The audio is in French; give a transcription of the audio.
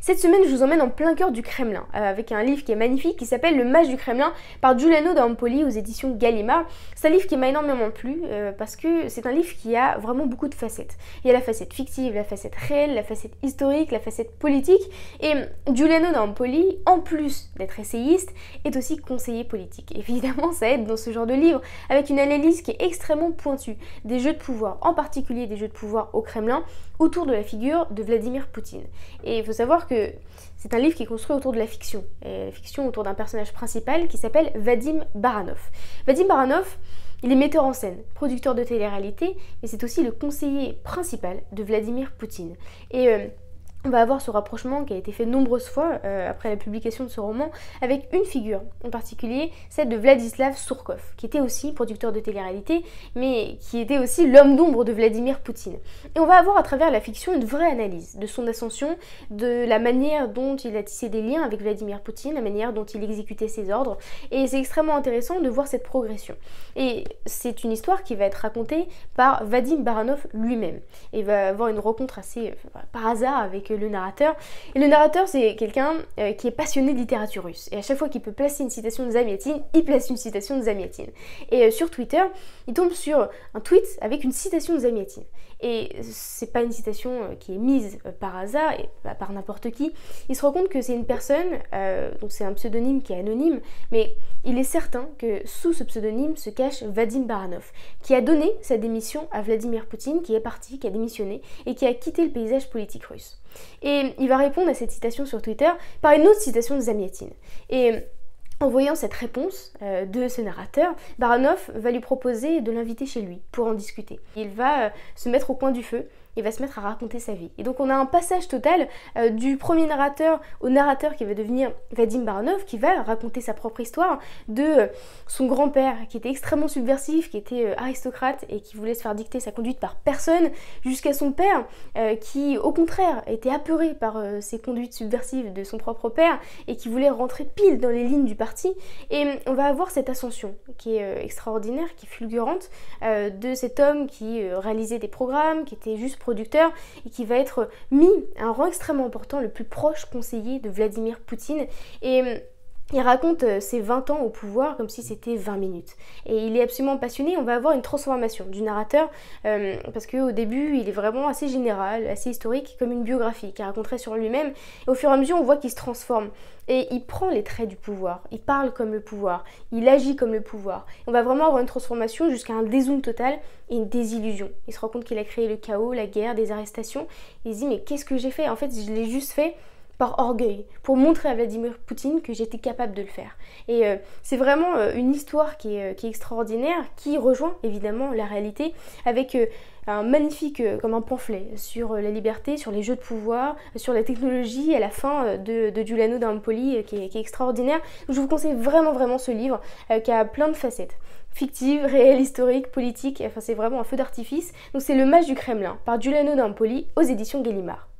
Cette semaine, je vous emmène en plein cœur du Kremlin, avec un livre qui est magnifique, qui s'appelle Le Mage du Kremlin, par Giuliano d'Ampoli aux éditions Gallimard. C'est un livre qui m'a énormément plu, parce que c'est un livre qui a vraiment beaucoup de facettes. Il y a la facette fictive, la facette réelle, la facette historique, la facette politique, et Giuliano d'Ampoli, en plus d'être essayiste, est aussi conseiller politique. Évidemment, ça aide dans ce genre de livre, avec une analyse qui est extrêmement pointue, des jeux de pouvoir, en particulier des jeux de pouvoir au Kremlin, autour de la figure de Vladimir Poutine. Et il faut savoir que c'est un livre qui est construit autour de la fiction autour d'un personnage principal qui s'appelle Vadim Baranov. Vadim Baranov, il est metteur en scène, producteur de télé-réalité, mais c'est aussi le conseiller principal de Vladimir Poutine. Et on va avoir ce rapprochement qui a été fait de nombreuses fois après la publication de ce roman avec une figure en particulier, celle de Vladislav Surkov, qui était aussi producteur de télé-réalité, mais qui était aussi l'homme d'ombre de Vladimir Poutine. Et on va avoir à travers la fiction une vraie analyse de son ascension, de la manière dont il a tissé des liens avec Vladimir Poutine, la manière dont il exécutait ses ordres, et c'est extrêmement intéressant de voir cette progression. Et c'est une histoire qui va être racontée par Vadim Baranov lui-même. Et il va avoir une rencontre assez par hasard avec le narrateur. Et le narrateur, c'est quelqu'un qui est passionné de littérature russe. Et à chaque fois qu'il peut placer une citation de Zamiatin, il place une citation de Zamiatin. Et sur Twitter, il tombe sur un tweet avec une citation de Zamiatin. Et c'est pas une citation qui est mise par hasard, et par n'importe qui. Il se rend compte que c'est une personne, donc c'est un pseudonyme qui est anonyme, mais il est certain que sous ce pseudonyme se cache Vadim Baranov, qui a donné sa démission à Vladimir Poutine, qui est parti, qui a démissionné, et qui a quitté le paysage politique russe. Et il va répondre à cette citation sur Twitter par une autre citation de Zamiatin. Et en voyant cette réponse de ce narrateur, Baranov va lui proposer de l'inviter chez lui pour en discuter. Il va se mettre au coin du feu et va se mettre à raconter sa vie. Et donc on a un passage total du premier narrateur au narrateur qui va devenir Vadim Baranov, qui va raconter sa propre histoire de son grand-père qui était extrêmement subversif, qui était aristocrate et qui voulait se faire dicter sa conduite par personne, jusqu'à son père qui au contraire était apeuré par ses conduites subversives de son propre père et qui voulait rentrer pile dans les lignes du parti. Et on va avoir cette ascension qui est extraordinaire, qui est fulgurante, de cet homme qui réalisait des programmes, qui était juste producteur et qui va être mis à un rang extrêmement important, le plus proche conseiller de Vladimir Poutine. Et il raconte ses 20 ans au pouvoir comme si c'était 20 minutes. Et il est absolument passionné. On va avoir une transformation du narrateur parce qu'au début, il est vraiment assez général, assez historique, comme une biographie qu'il raconterait sur lui-même. Et au fur et à mesure, on voit qu'il se transforme. Et il prend les traits du pouvoir. Il parle comme le pouvoir. Il agit comme le pouvoir. On va vraiment avoir une transformation jusqu'à un dézoom total et une désillusion. Il se rend compte qu'il a créé le chaos, la guerre, des arrestations. Il se dit mais qu'est-ce que j'ai fait? En fait, je l'ai juste fait par orgueil, pour montrer à Vladimir Poutine que j'étais capable de le faire. Et c'est vraiment une histoire qui est extraordinaire, qui rejoint évidemment la réalité, avec un magnifique, comme un pamphlet, sur la liberté, sur les jeux de pouvoir, sur la technologie, à la fin de Giuliano d'Ampoli, qui est extraordinaire. Donc, je vous conseille vraiment ce livre, qui a plein de facettes. Fictive, réelle, historique, politique, enfin c'est vraiment un feu d'artifice. Donc c'est Le Mage du Kremlin, par Giuliano d'Ampoli, aux éditions Gallimard.